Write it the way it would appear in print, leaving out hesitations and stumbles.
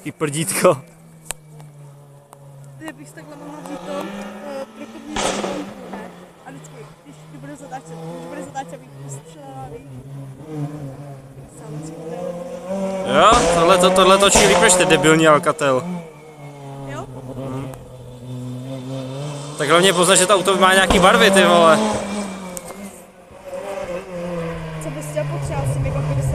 I prdítko. Ty bych takhle mohla vzít to prokovní sklonku, ne? A vždycky, když ti bude zatáčet, bych postřelila, víš? Jo, tohle točí líp než ty debilní Alcatel. Jo? Tak hlavně poznat, že to auto má nějaký barvy, ty vole. Co bys chtěl potřebovat s tím, jako kdyby se